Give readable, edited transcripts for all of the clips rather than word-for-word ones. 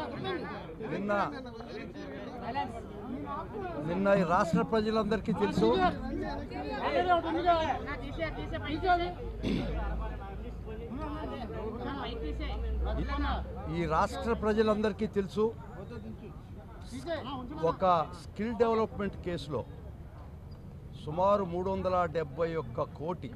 నిన్న నిన్న ఈ రాష్ట్ర ప్రజలందరికీ తెలుసు, ఈ రాష్ట్ర ప్రజలందరికీ తెలుసు, ఒక స్కిల్ డెవలప్మెంట్ కేసులో సుమారు 371 కోటి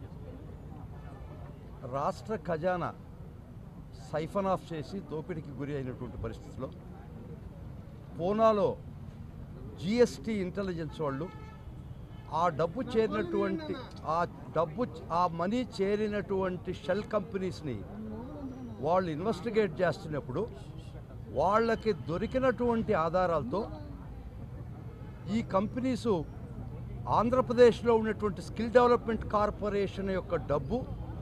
రాష్ట్ర ఖజానా సైఫన్ ఆఫ్ చేసి దోపిడీకి గురి అయినటువంటి పరిస్థితిలో పూనాలో జిఎస్టీ ఇంటెలిజెన్స్ వాళ్ళు ఆ డబ్బు చేరినటువంటి ఆ మనీ చేరినటువంటి షెల్ కంపెనీస్ని వాళ్ళు ఇన్వెస్టిగేట్ చేస్తున్నప్పుడు వాళ్ళకి దొరికినటువంటి ఆధారాలతో ఈ కంపెనీసు ఆంధ్రప్రదేశ్లో ఉన్నటువంటి స్కిల్ డెవలప్మెంట్ కార్పొరేషన్ యొక్క డబ్బు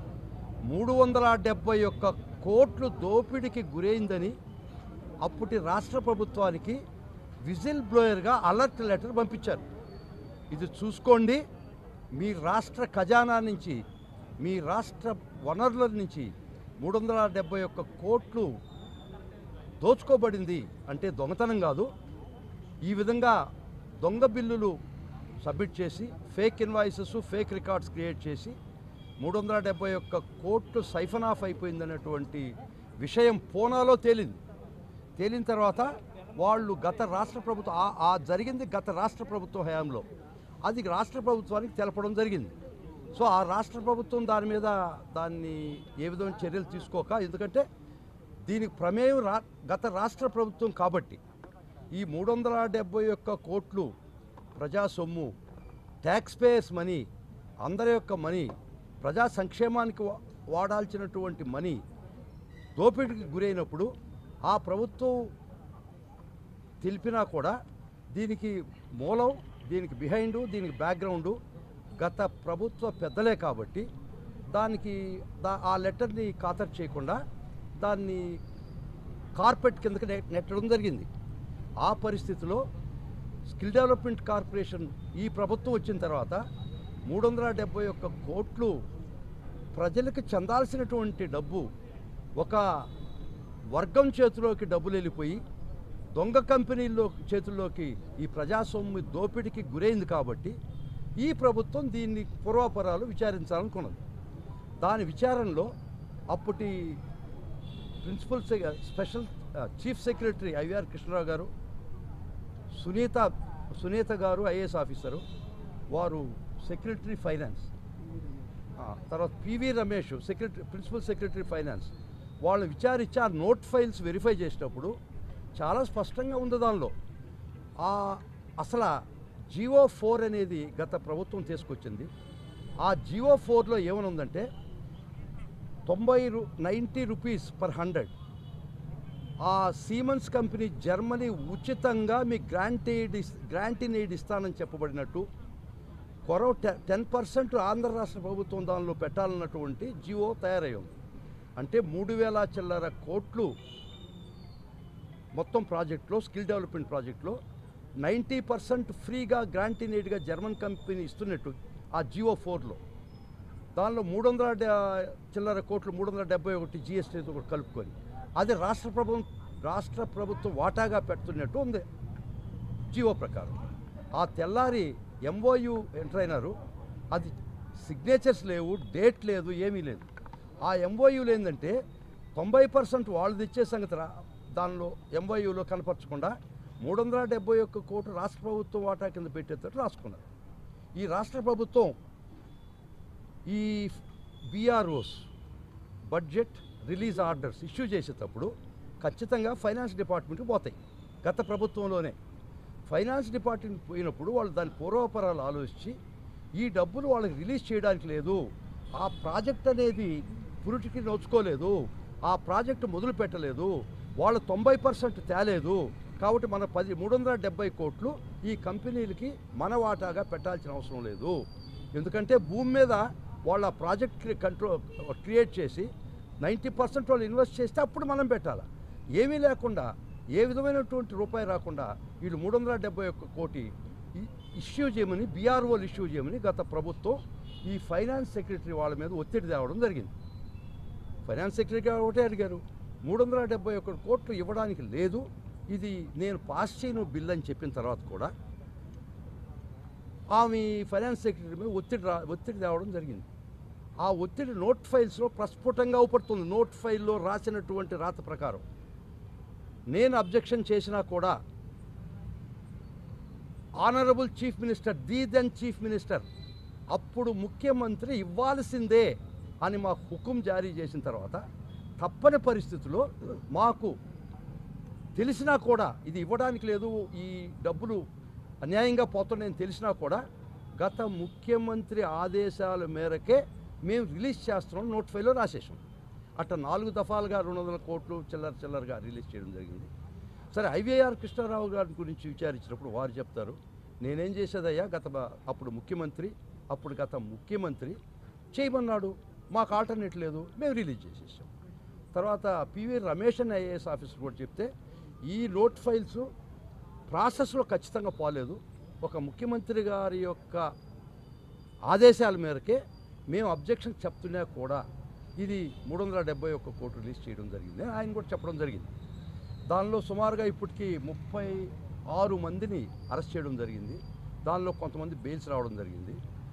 371 కోట్లు దోపిడీకి గురైందని అప్పటి రాష్ట్ర ప్రభుత్వానికి విజిల్ బ్లోయర్గా అలర్ట్ లెటర్ పంపించారు. ఇది చూసుకోండి, మీ రాష్ట్ర ఖజానా నుంచి, మీ రాష్ట్ర వనరుల నుంచి 371 కోట్లు దోచుకోబడింది అంటే దొంగతనం కాదు. ఈ విధంగా దొంగ బిల్లులు సబ్మిట్ చేసి fake invoices, fake records create చేసి 371 కోట్లు సైఫన్ ఆఫ్ అయిపోయిందనేటువంటి విషయం పూనాలో తేలిన తర్వాత వాళ్ళు గత రాష్ట్ర ప్రభుత్వం జరిగింది గత రాష్ట్ర ప్రభుత్వ హయాంలో అది రాష్ట్ర ప్రభుత్వానికి తెలపడం జరిగింది. సో ఆ రాష్ట్ర ప్రభుత్వం దాన్ని ఏ విధమైన చర్యలు తీసుకోక, ఎందుకంటే దీనికి ప్రమేయం గత రాష్ట్ర ప్రభుత్వం కాబట్టి ఈ 371 కోట్లు ప్రజా సొమ్ము, ట్యాక్స్ పేయర్స్ మనీ, అందరి యొక్క మనీ, ప్రజా సంక్షేమానికి వాడాల్సినటువంటి మనీ దోపిడీకి గురైనప్పుడు ఆ ప్రభుత్వం తెలిపినా కూడా దీనికి మూలం, దీనికి బిహైండ్, దీనికి బ్యాక్గ్రౌండు గత ప్రభుత్వ పెద్దలే కాబట్టి దానికి ఆ లెటర్ని ఖాతరు చేయకుండా దాన్ని కార్పెట్ కిందకి నెట్టడం జరిగింది. ఆ పరిస్థితిలో స్కిల్ డెవలప్మెంట్ కార్పొరేషన్ ఈ ప్రభుత్వం వచ్చిన తర్వాత 371 కోట్లు ప్రజలకు చెందాల్సినటువంటి డబ్బు ఒక వర్గం చేతిలోకి డబ్బులు వెళ్ళిపోయి దొంగ కంపెనీల్లో చేతుల్లోకి ఈ ప్రజాస్వామ్య దోపిడీకి గురైంది కాబట్టి ఈ ప్రభుత్వం దీన్ని పూర్వాపరాలు విచారించాలనుకున్నది. దాని విచారణలో అప్పటి principal special chief secretary IVR Krishnarao గారు, సునీత గారు ఐఏఎస్ ఆఫీసరు, వారు సెక్రటరీ ఫైనాన్స్, తర్వాత PV Ramesh principal secretary finance, వాళ్ళు విచారించి ఆ నోట్ ఫైల్స్ వెరిఫై చేసినప్పుడు చాలా స్పష్టంగా ఉంది. దానిలో అసలు జియో 4 అనేది గత ప్రభుత్వం తీసుకొచ్చింది. ఆ జియో 4లో ఏమనుందంటే 90 రూపీస్ పర్ 100 ఆ సీమెన్స్ కంపెనీ జర్మనీ ఉచితంగా మీ గ్రాంట్ ఇన్ ఎయిడ్ ఇస్తానని చెప్పబడినట్టు 10% ఆంధ్ర రాష్ట్ర ప్రభుత్వం దానిలో పెట్టాలన్నటువంటి జియో తయారయ్యింది. అంటే 3,000 చిల్లర కోట్లు మొత్తం ప్రాజెక్టులో, స్కిల్ డెవలప్మెంట్ ప్రాజెక్టులో 90% ఫ్రీగా గ్రాంట్ ఇన్ ఎయిడ్గా జర్మన్ కంపెనీ ఇస్తున్నట్టు ఆ జియో 4లో దానిలో 300 చిల్లర కోట్లు, 371 జిఎస్టీతో కూడా కలుపుకొని అది రాష్ట్ర ప్రభుత్వం వాటాగా పెడుతున్నట్టు ఉంది జియో ప్రకారం. ఆ తెల్లారి ఎంఓయు ఎంటర్ అయినారు, అది సిగ్నేచర్స్ లేవు, డేట్ లేదు, ఏమీ లేదు. ఆ ఎంఓయూలు ఏంటంటే 90% వాళ్ళు తెచ్చే సంగతి దానిలో ఎంఓయూలో కనపరచకుండా 371 కోట్లు రాష్ట్ర ప్రభుత్వం వాటా కింద పెట్టేటట్టు రాసుకున్నారు. ఈ రాష్ట్ర ప్రభుత్వం ఈ BROs budget release orders issue చేసేటప్పుడు ఖచ్చితంగా ఫైనాన్స్ డిపార్ట్మెంట్కి పోతాయి. గత ప్రభుత్వంలోనే ఫైనాన్స్ డిపార్ట్మెంట్ పోయినప్పుడు వాళ్ళు దాని పూర్వపరాలు ఆలోచించి ఈ డబ్బులు వాళ్ళకి రిలీజ్ చేయడానికి లేదు, ఆ ప్రాజెక్ట్ అనేది పురుటికి నోచుకోలేదు, ఆ ప్రాజెక్టు మొదలు పెట్టలేదు, వాళ్ళు 90% తేలేదు, కాబట్టి మన 370 కోట్లు ఈ కంపెనీలకి మన వాటాగా పెట్టాల్సిన అవసరం లేదు. ఎందుకంటే భూమి మీద వాళ్ళ ప్రాజెక్ట్ క్రియేట్ చేసి 90% వాళ్ళు ఇన్వెస్ట్ చేస్తే అప్పుడు మనం పెట్టాలి. ఏమీ లేకుండా, ఏ విధమైనటువంటి రూపాయి రాకుండా వీళ్ళు 371 కోటి ఇష్యూ చేయమని, బీఆర్ఓలు ఇష్యూ చేయమని గత ప్రభుత్వం ఈ ఫైనాన్స్ సెక్రటరీ వాళ్ళ మీద ఒత్తిడి తేవడం జరిగింది. ఫైనాన్స్ సెక్రటరీ ఒకటే అడిగారు, 371 కోట్లు ఇవ్వడానికి లేదు, ఇది నేను పాస్ చేయను బిల్ అని చెప్పిన తర్వాత కూడా ఆమె ఫైనాన్స్ సెక్రటరీ మీద ఒత్తిడి తేవడం జరిగింది. ఆ ఒత్తిడి నోట్ ఫైల్స్లో ప్రస్ఫుటంగా అవుపడుతుంది. నోట్ ఫైల్లో రాసినటువంటి రాత ప్రకారం నేను అబ్జెక్షన్ చేసినా కూడా honourable chief minister, the then chief minister, అప్పుడు ముఖ్యమంత్రి ఇవ్వాల్సిందే అని మాకు హుకుం జారీ చేసిన తర్వాత తప్పని పరిస్థితుల్లో మాకు తెలిసినా కూడా ఇది ఇవ్వడానికి లేదు, ఈ డబ్బులు అన్యాయంగా పోతున్నాయని తెలిసినా కూడా గత ముఖ్యమంత్రి ఆదేశాల మేరకే మేము రిలీజ్ చేస్తున్నాం, నోట్ ఫైల్లో రాసేసాం. అట్లా 4 దఫాలుగా 200 కోట్లు చిల్లరగా రిలీజ్ చేయడం జరిగింది. సరే, ఐవీఆర్ కృష్ణారావు గారి గురించి విచారించినప్పుడు వారు చెప్తారు, నేనేం చేసేదయ్యా, అప్పుడు గత ముఖ్యమంత్రి చేయమన్నాడు, మాకు ఆల్టర్నేట్ లేదు, మేము రిలీజ్ చేసేసాం. తర్వాత పివి రమేష్ అని ఐఏఎస్ ఆఫీసర్ కూడా చెప్తే ఈ నోట్ ఫైల్స్ ప్రాసెస్లో ఖచ్చితంగా పోలేదు, ఒక ముఖ్యమంత్రి గారి యొక్క ఆదేశాల మేరకే మేము అబ్జెక్షన్ చెప్తున్నా కూడా ఇది 371 కోట్లు రిలీజ్ చేయడం జరిగింది ఆయన కూడా చెప్పడం జరిగింది. దానిలో సుమారుగా ఇప్పటికీ 36 మందిని అరెస్ట్ చేయడం జరిగింది. దానిలో కొంతమంది బెయిల్స్ రావడం జరిగింది.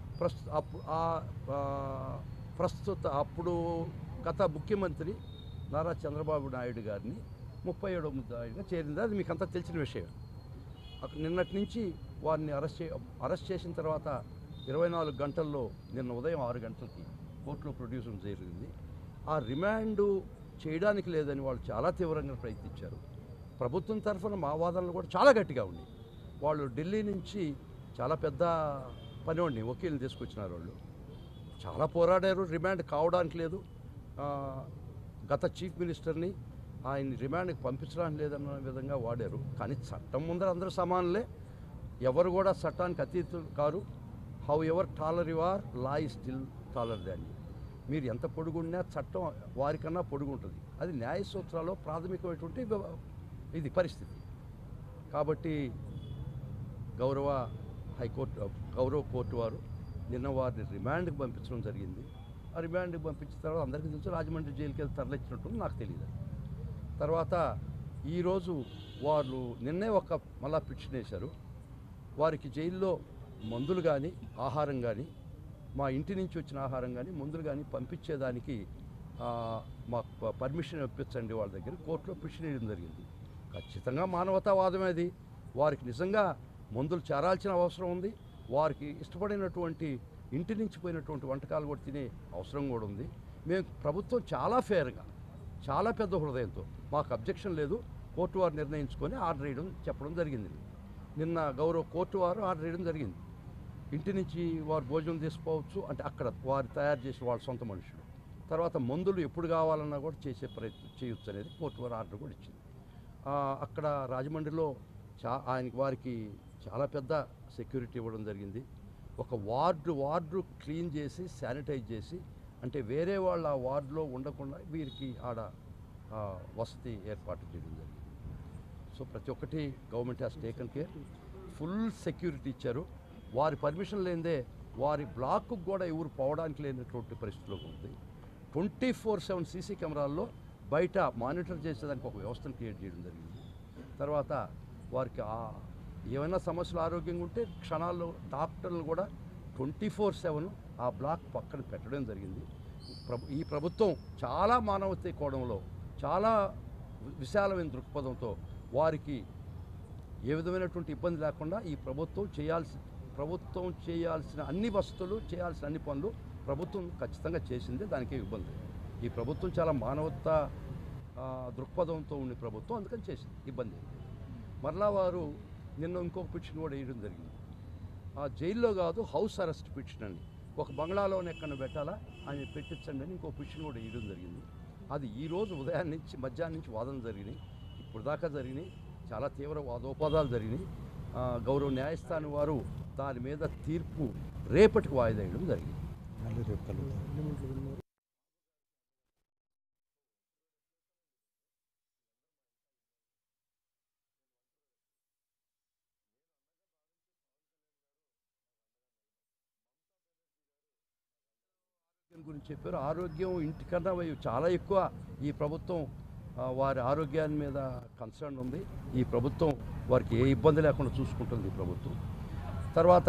అప్పుడు గత ముఖ్యమంత్రి నారా చంద్రబాబు నాయుడు గారిని 37వ ముద్దాయిగా చేరింది. అది మీకు అంతా తెలిసిన విషయం. నిన్నటి నుంచి వారిని అరెస్ట్ చేసిన తర్వాత 24 గంటల్లో నిన్న ఉదయం 6 గంటలకి కోర్టులో ప్రొడ్యూస్ జరిగింది. ఆ రిమాండు చేయడానికి లేదని వాళ్ళు చాలా తీవ్రంగా ప్రయత్నించారు. ప్రభుత్వం తరఫున మా వాదనలు కూడా చాలా గట్టిగా ఉన్నాయి. వాళ్ళు ఢిల్లీ నుంచి చాలా పెద్ద పనివాడిని వకీల్ని తీసుకొచ్చినారు. వాళ్ళు చాలా పోరాడారు, రిమాండ్ కావడానికి లేదు. గత చీఫ్ మినిస్టర్ని ఆయన్ని రిమాండ్కి పంపించడానికి లేదన్న విధంగా వాడారు. కానీ చట్టం ముందర అందరూ సమానులే, ఎవరు కూడా చట్టానికి అతీతులు కారు. However taller you are, law is still taller than you. మీరు ఎంత పొడుగున్నా చట్టం వారికన్నా పొడుగుంటుంది. అది న్యాయ సూత్రాల్లో ప్రాథమికమైనటువంటి ఇది పరిస్థితి. కాబట్టి గౌరవ కోర్టు వారు నిన్న వారిని రిమాండ్కి పంపించడం జరిగింది. ఆ రిమాండ్కి పంపించిన తర్వాత అందరికీ తెలుసు రాజమండ్రి జైలుకి వెళ్ళి తరలించినట్టు నాకు తెలియదు. తర్వాత ఈరోజు వాళ్ళు నిన్నే మళ్ళా పిటిషన్ వేశారు. వారికి జైల్లో మందులు కానీ ఆహారం కానీ, మా ఇంటి నుంచి వచ్చిన ఆహారం కానీ మందులు కానీ పంపించేదానికి మాకు పర్మిషన్ ఇప్పించండి వాళ్ళ దగ్గర కోర్టులో పిటిషన్ వేయడం జరిగింది. ఖచ్చితంగా మానవతావాదమే అది. వారికి నిజంగా మందులు చేరాల్సిన అవసరం ఉంది. వారికి ఇష్టపడినటువంటి ఇంటి నుంచి పోయినటువంటి వంటకాలు కూడా తినే అవసరం కూడా ఉంది. మేము ప్రభుత్వం చాలా ఫేర్గా, చాలా పెద్ద హృదయంతో, మాకు అబ్జెక్షన్ లేదు, కోర్టు వారు నిర్ణయించుకొని ఆర్డర్ వేయడం చెప్పడం జరిగింది. నిన్న గౌరవ కోర్టు వారు ఆర్డర్ వేయడం జరిగింది. ఇంటి నుంచి వారు భోజనం తీసుకోవచ్చు, అంటే అక్కడ వారు తయారు చేసిన వాళ్ళ సొంత మనుషులు. తర్వాత మందులు ఎప్పుడు కావాలన్నా కూడా చేసే ప్రయత్నం చేయొచ్చు అనేది కోర్టు వారు ఆర్డర్ కూడా ఇచ్చింది. అక్కడ రాజమండ్రిలో వారికి చాలా పెద్ద సెక్యూరిటీ ఇవ్వడం జరిగింది. ఒక వార్డు క్లీన్ చేసి శానిటైజ్ చేసి, అంటే వేరే వాళ్ళు ఆ వార్డులో ఉండకుండా వీరికి ఆడ వసతి ఏర్పాటు చేయడం జరిగింది. సో ప్రతి ఒక్కటి government has taken care. Full security ఇచ్చారు. వారి పర్మిషన్ లేనిదే వారి బ్లాక్కు కూడా ఎవరు పోవడానికి లేనటువంటి పరిస్థితిలో ఉంది. 24/7 సీసీ కెమెరాల్లో బయట మానిటర్ చేసేదానికి ఒక వ్యవస్థను క్రియేట్ చేయడం జరిగింది. తర్వాత వారికి ఏమైనా సమస్యలు ఆరోగ్యంగా ఉంటే క్షణాల్లో డాక్టర్లు కూడా 24/7 ఆ బ్లాక్ పక్కన పెట్టడం జరిగింది. ఈ ప్రభుత్వం చాలా మానవతా కోణంలో, చాలా విశాలమైన దృక్పథంతో వారికి ఏ విధమైనటువంటి ఇబ్బంది లేకుండా ఈ ప్రభుత్వం చేయాల్సిన అన్ని వసతులు, చేయాల్సిన అన్ని పనులు ప్రభుత్వం ఖచ్చితంగా చేసింది. దానికే ఇబ్బంది. ఈ ప్రభుత్వం చాలా మానవతా దృక్పథంతో ఉండే ప్రభుత్వం, అందుకని చేసింది, ఇబ్బంది. మరలా వారు నిన్న ఇంకొక పిటిషన్ కూడా వేయడం జరిగింది. ఆ జైల్లో కాదు, హౌస్ అరెస్ట్ పిటిషన్ అండి. ఒక బంగ్లాలోనే ఎక్కడ పెట్టాలా అని పెట్టించండి అని ఇంకో పిటిషన్ కూడా వేయడం జరిగింది. అది ఈరోజు ఉదయం నుంచి మధ్యాహ్నం నుంచి వాదన జరిగినాయి. ఇప్పుడు దాకా జరిగినాయి. చాలా తీవ్ర వాదోపవాదాలు జరిగినాయి. గౌరవ న్యాయస్థానం వారు దాని మీద తీర్పు రేపటికి వాయిదా వేయడం జరిగింది. గురించి చెప్పారు. ఆరోగ్యం ఇంటికన్నా చాలా ఎక్కువ ఈ ప్రభుత్వం వారి ఆరోగ్యాన్ని మీద కన్సర్న్ ఉంది. ఈ ప్రభుత్వం వారికి ఏ ఇబ్బంది లేకుండా చూసుకుంటుంది ఈ ప్రభుత్వం. తర్వాత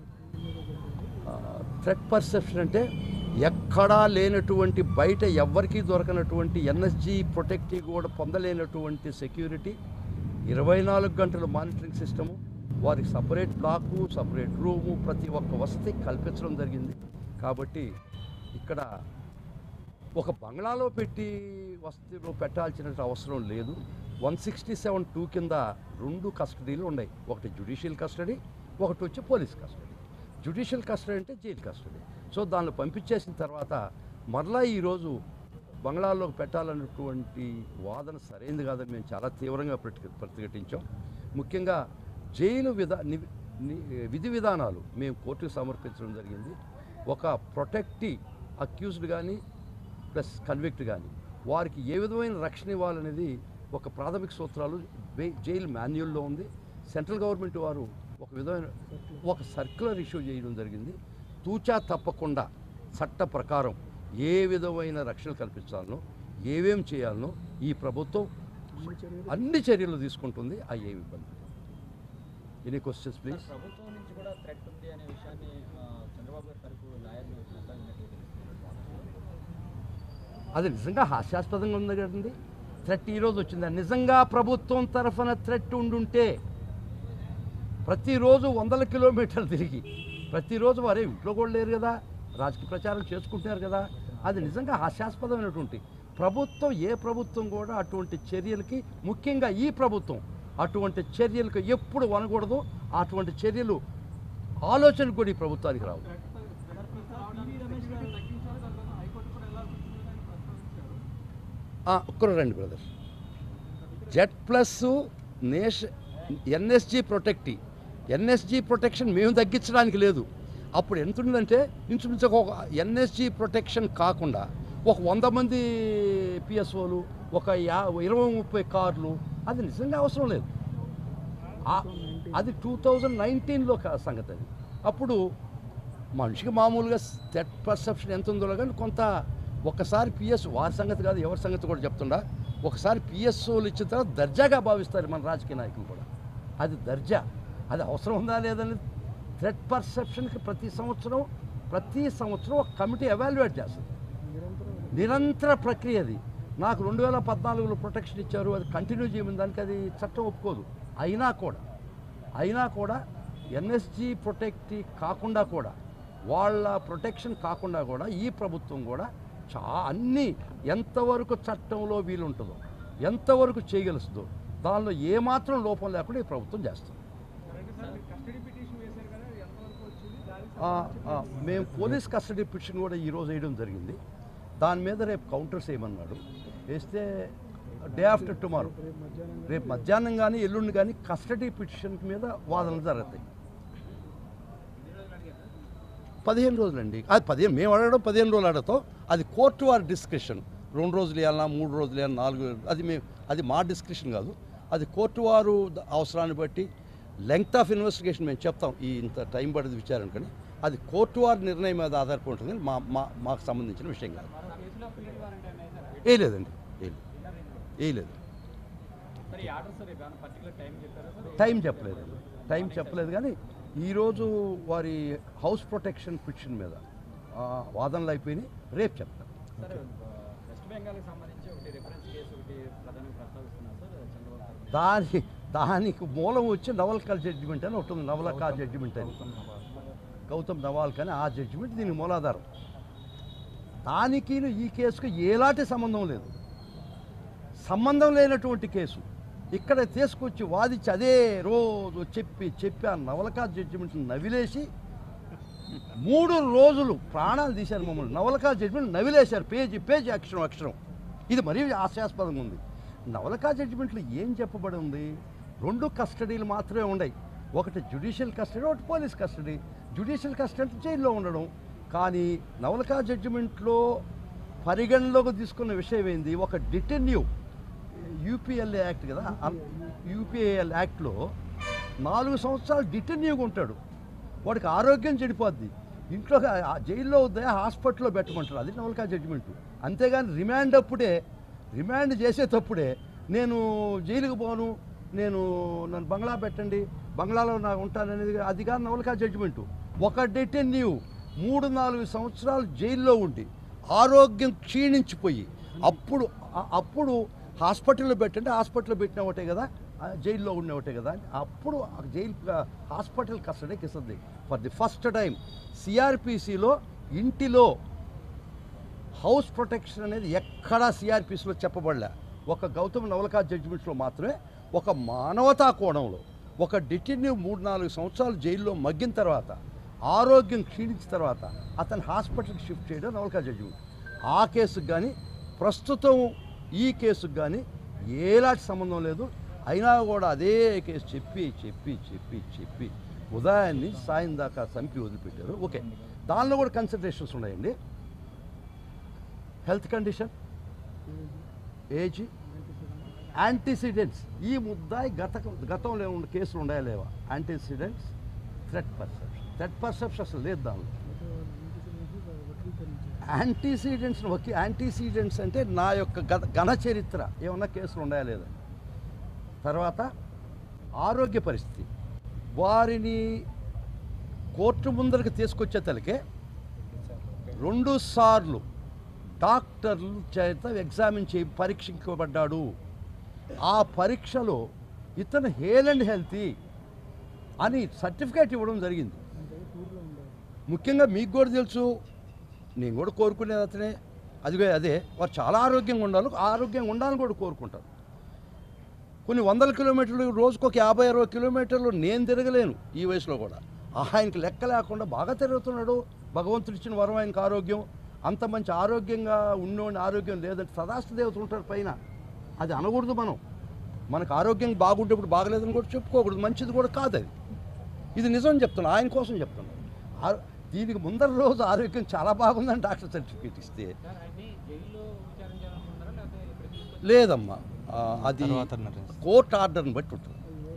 థ్రెట్ పర్సెప్షన్ అంటే ఎక్కడా లేనటువంటి, బయట ఎవ్వరికీ దొరకనటువంటి, ఎన్ఎస్జీ ప్రొటెక్టివ్ కూడా పొందలేనటువంటి సెక్యూరిటీ, 24 గంటల మానిటరింగ్ సిస్టము, వారికి సపరేట్ బ్లాకు, సపరేట్ రూము, ప్రతి ఒక్క వసతి కల్పించడం జరిగింది. కాబట్టి ఇక్కడ ఒక బంగ్లాలో పెట్టి వసతిలో పెట్టాల్సిన అవసరం లేదు. 167(2) కింద 2 కస్టడీలు ఉన్నాయి. ఒకటి జ్యుడిషియల్ కస్టడీ, ఒకటి వచ్చి పోలీస్ కస్టడీ. జ్యుడిషియల్ కస్టడీ అంటే జైలు కస్టడీ. సో దానిలో పంపించేసిన తర్వాత మరలా ఈరోజు బంగ్లాల్లోకి పెట్టాలన్నటువంటి వాదన సరైనది కాదని మేము చాలా తీవ్రంగా ప్రతిఘటించాం. ముఖ్యంగా జైలు విధి విధానాలు మేము కోర్టుకు సమర్పించడం జరిగింది. ఒక ప్రొటెక్టివ్ అక్యూజ్డ్ కానీ ప్లస్ కన్విక్ట్ కానీ వారికి ఏ విధమైన రక్షణ ఇవ్వాలనేది ఒక ప్రాథమిక సూత్రాలు జైలు మాన్యువల్లో ఉంది. సెంట్రల్ గవర్నమెంట్ వారు ఒక విధమైన సర్క్యులర్ ఇష్యూ చేయడం జరిగింది. తూచా తప్పకుండా చట్ట ప్రకారం ఏ విధమైన రక్షణ కల్పించాలనో, ఏమేం చేయాలనో ఈ ప్రభుత్వం అన్ని చర్యలు తీసుకుంటుంది. అవి ఏమి ఇబ్బంది. Any questions please. ప్రభుత్వం నుంచి కూడా థ్రెట్ ఉంది అనే విషయాన్ని చంద్రబాబు గారి తరపు లాయర్లు అది నిజంగా హాస్యాస్పదంగా ఉంది కదండి. థ్రెట్ ఈరోజు వచ్చిందా? నిజంగా ప్రభుత్వం తరఫున థ్రెట్ ఉండుంటే ప్రతిరోజు 100 కిలోమీటర్లు తిరిగి ప్రతిరోజు వారే ఇంట్లో కూడా లేరు కదా, రాజకీయ ప్రచారం చేసుకుంటున్నారు కదా. అది నిజంగా హాస్యాస్పదమైనటువంటి ప్రభుత్వం. ఏ ప్రభుత్వం కూడా అటువంటి చర్యలకి, ముఖ్యంగా ఈ ప్రభుత్వం అటువంటి చర్యలకు ఎప్పుడు వనకూడదు. అటువంటి చర్యలు ఆలోచన కూడా ఈ ప్రభుత్వానికి రావు. ఒక్కరు రండి బ్రదర్. Z+ ఎన్ఎస్జీ ప్రొటెక్షన్ మేము తగ్గించడానికి లేదు. అప్పుడు ఎంత ఉందంటే ఇంచుమించు ఒక ఎన్ఎస్జీ ప్రొటెక్షన్ కాకుండా ఒక 100 మంది పిఎస్ఓలు, ఒక 20-30 కార్లు, అది నిజంగా అవసరం లేదు. అది 2019లో సంగతి. అది అప్పుడు మనిషికి మామూలుగా థ్రెట్ పర్సెప్షన్ ఎంత ఉందో కానీ కొంత ఒకసారి వారి సంగతి కాదు, ఎవరి సంగతి కూడా చెప్తుండా, ఒకసారి పిఎస్ఓలు ఇచ్చిన తర్వాత దర్జాగా భావిస్తారు మన రాజకీయ నాయకులు కూడా. అది దర్జా, అది అవసరం ఉందా లేదని థ్రెట్ పర్సెప్షన్కి ప్రతి సంవత్సరం ఒక కమిటీ ఎవాల్యుయేట్ చేస్తుంది. నిరంతర ప్రక్రియ అది. నాకు 2014లో ప్రొటెక్షన్ ఇచ్చారు, అది కంటిన్యూ చేయమని దానికి అది చట్టం ఒప్పుకోదు. అయినా కూడా ఎన్ఎస్జీ ప్రొటెక్టివ్ కాకుండా కూడా, వాళ్ళ ప్రొటెక్షన్ కాకుండా కూడా ఈ ప్రభుత్వం కూడా అన్నీ ఎంతవరకు చట్టంలో వీలుంటుందో, ఎంతవరకు చేయగలుస్తుందో దానిలో ఏమాత్రం లోపం లేకుండా ఈ ప్రభుత్వం చేస్తుంది. మేము పోలీస్ కస్టడీ పిటిషన్ కూడా ఈరోజు వేయడం జరిగింది. దాని మీద రేపు కౌంటర్స్ వేయమన్నాడు. వేస్తే డే ఆఫ్టర్ టుమారో, రేపు మధ్యాహ్నం కానీ ఎల్లుండి కానీ కస్టడీ పిటిషన్ మీద వాదనలు జరుగుతాయి. 15 రోజులండి. అది మేము అడగడం 15 రోజులు అడగతాం. అది కోర్టు వారి డిస్క్రిప్షన్. 2 రోజులు వేయాలన్నా, 3 రోజులు వేయాలన్నా, 4, అది మా డిస్క్రిప్షన్ కాదు. అది కోర్టు వారు అవసరాన్ని బట్టి లెంగ్త్ ఆఫ్ ఇన్వెస్టిగేషన్ మేము చెప్తాం. ఇంత టైం పడుతుంది విచారణ, కానీ అది కోర్టు వారి నిర్ణయం మీద ఆధారపడి ఉంటుంది. మాకు సంబంధించిన విషయం కాదు. లేదండి, లేదు. టైం చెప్పలేదు కానీ ఈరోజు వారి హౌస్ ప్రొటెక్షన్ పిటిషన్ మీద వాదనలు అయిపోయినాయి. రేపు చెప్తాను. దానికి మూలం వచ్చి నవల్కర్ జడ్జిమెంట్ అని ఒకటి ఉంది. నవలకా జడ్జిమెంట్ అని, గౌతమ్ నవాల్కర్ అని ఆ జడ్జిమెంట్ దీనికి మూలాధారం. దానికి ఈ కేసుకు ఎలాంటి సంబంధం లేదు. సంబంధం లేనటువంటి కేసు ఇక్కడ తీసుకొచ్చి వాదించి అదే రోజు చెప్పి ఆ నవలకా జడ్జిమెంట్ని నవిలేసి 3 రోజులు ప్రాణాలు తీశారు మమ్మల్ని. నవలకా జడ్జిమెంట్ నవిలేశారు, పేజీ అక్షరం. ఇది మరీ హాస్యాస్పదంగా ఉంది. నవలకా జడ్జిమెంట్లో ఏం చెప్పబడి ఉంది? 2 కస్టడీలు మాత్రమే ఉన్నాయి. ఒకటి జ్యుడిషియల్ కస్టడీ, ఒకటి పోలీస్ కస్టడీ. జ్యుడిషియల్ కస్టడీ జైల్లో ఉండడం. కానీ నవలకా జడ్జిమెంట్లో పరిగణలోకి తీసుకున్న విషయం ఏంది? ఒక డిటెన్యూ, యూపీఎల్ఏ యాక్ట్ కదా, యూపీఏఎల్ యాక్ట్లో 4 సంవత్సరాలు డిటెన్యూగా ఉంటాడు. వాడికి ఆరోగ్యం చెడిపోద్ది. ఇంట్లో జైల్లో వద్దా హాస్పిటల్లో పెట్టమంటారు. అది నవలకా జడ్జిమెంటు. అంతేగాని రిమాండ్ అప్పుడే రిమాండ్ చేసేటప్పుడే నేను జైలుకు పోను, నన్ను బంగ్లా పెట్టండి, బంగ్లాలో నాకు ఉంటాననేది అది కాదు నవలకా జడ్జిమెంటు. ఒక డిటెన్యూ 3-4 సంవత్సరాలు జైల్లో ఉండి ఆరోగ్యం క్షీణించిపోయి అప్పుడు హాస్పిటల్లో పెట్టండి, హాస్పిటల్లో పెట్టిన ఒకటే కదా, జైల్లో ఉన్న ఒకటే కదా అని అప్పుడు జైలు హాస్పిటల్ కస్టడీకి ఇస్తుంది. ఫర్ ది ఫస్ట్ టైం సిఆర్పిసిలో ఇంటిలో హౌస్ ప్రొటెక్షన్ అనేది ఎక్కడా సిఆర్పిసిలో చెప్పబడలే. ఒక గౌతమ్ నవలకా జడ్జిమెంట్స్లో మాత్రమే ఒక మానవతా కోణంలో ఒక డిటెన్యూ 3-4 సంవత్సరాలు జైల్లో మగ్గిన తర్వాత ఆరోగ్యం క్షీణించిన తర్వాత అతను హాస్పిటల్కి షిఫ్ట్ చేయడం నవలకా జడ్జిమెంట్. ఆ కేసుకు కానీ ప్రస్తుతం ఈ కేసుకు కానీ ఏలాంటి సంబంధం లేదు. అయినా కూడా అదే కేసు చెప్పి చెప్పి చెప్పి చెప్పి ఉదయాన్ని సాయం దాకా చంపి వదిలిపెట్టారు. ఓకే, దానిలో కూడా కన్సిడరేషన్స్ ఉన్నాయండి. Health condition, age, antecedents. ఈ ముద్దాయి గతంలో ఉన్న కేసులు ఉన్నాయా లేవా? యాంటీసిడెంట్స్, థ్రెట్ పర్సెప్షన్ అసలు లేదు దానిలో. యాంటీసిడెంట్స్ అంటే నా యొక్క ఘన చరిత్ర ఏమన్నా కేసులు ఉన్నాయా లేదా. తర్వాత ఆరోగ్య పరిస్థితి, వారిని కోర్టు ముందరికి తీసుకొచ్చే తలకే 2 సార్లు డాక్టర్లు చేత ఎగ్జామిన్ పరీక్షించబడ్డాడు. ఆ పరీక్షలో ఇతను హేల్ అండ్ హెల్తీ అని సర్టిఫికేట్ ఇవ్వడం జరిగింది. ముఖ్యంగా మీకు కూడా తెలుసు, నేను కూడా కోరుకునేది అతనే, అదే వారు చాలా ఆరోగ్యంగా ఉండాలని కూడా కోరుకుంటారు. కొన్ని 100 కిలోమీటర్లు, రోజుకు ఒక 50-60 కిలోమీటర్లు నేను తిరగలేను ఈ వయసులో కూడా. ఆయనకి లెక్క లేకుండా బాగా తిరుగుతున్నాడు. భగవంతుడు ఇచ్చిన వరం ఆయనకు ఆరోగ్యం. అంత మంచి ఆరోగ్యంగా ఉన్నోని ఆరోగ్యం లేదంటే సదాస్త దేవతలు ఉంటారు పైన. అది అనకూడదు. మనకు ఆరోగ్యం బాగుంటేప్పుడు బాగలేదని కూడా చెప్పుకోకూడదు, మంచిది కూడా కాదు అది. ఇది నిజం చెప్తున్నాను, ఆయన కోసం చెప్తున్నాను. దీనికి ముందర రోజు ఆరోగ్యం చాలా బాగుందని డాక్టర్ సర్టిఫికేట్ ఇస్తే లేదమ్మా, అది కోర్టు ఆర్డర్ని బట్టి ఉంటుంది.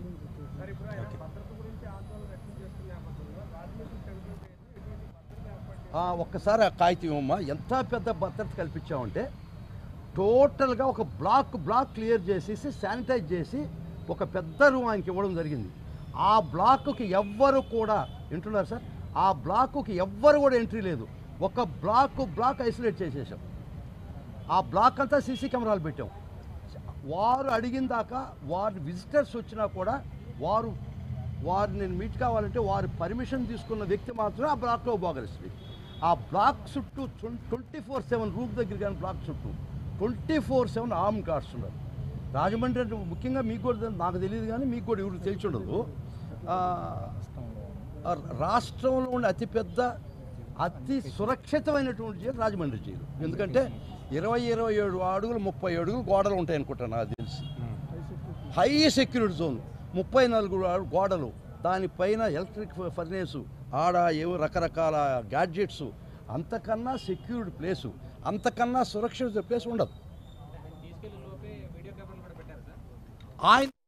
ఒక్కసారి ఆ కాగితం అమ్మ, ఎంత పెద్ద భద్రత కల్పించామంటే టోటల్గా ఒక బ్లాక్ క్లియర్ చేసేసి శానిటైజ్ చేసి ఒక పెద్ద రూమ్ ఆయనకి ఇవ్వడం జరిగింది. ఆ బ్లాక్కి ఎవ్వరు కూడా వింటున్నారు సార్, ఆ బ్లాక్కి ఎవ్వరు కూడా ఎంట్రీ లేదు. ఒక బ్లాక్ ఐసోలేట్ చేసేసాం. ఆ బ్లాక్ అంతా సీసీ కెమెరాలు పెట్టాం. వారు అడిగిన దాకా వారి విజిటర్స్ వచ్చినా కూడా వారిని మీట్ కావాలంటే వారి పర్మిషన్ తీసుకున్న వ్యక్తి మాత్రమే ఆ బ్లాక్లో పోగలిస్తుంది. ఆ బ్లాక్ చుట్టూ 24/7 రూమ్ దగ్గర కానీ బ్లాక్ చుట్టూ 24/7 ఆర్మ్ గార్డ్స్ ఉన్నారు. రాజమండ్రి అంటే ముఖ్యంగా మీకు కూడా నాకు తెలియదు కానీ మీకు కూడా ఎవరికి తెలిసి ఉండదు. రాష్ట్రంలో ఉండే అతి సురక్షితమైనటువంటి జైలు రాజమండ్రి జైలు. ఎందుకంటే 27 అడుగులు 30 అడుగులు గోడలు ఉంటాయి అనుకుంటాను నాకు తెలిసి. హై సెక్యూరిటీ జోన్, 34 గోడలు, దానిపైన ఎలక్ట్రిక్ ఫర్నేసు, ఏవో రకరకాల గ్యాడ్జెట్స్. అంతకన్నా సెక్యూర్డ్ ప్లేసు, అంతకన్నా సురక్షిత ప్లేస్ ఉండదు. ఆయన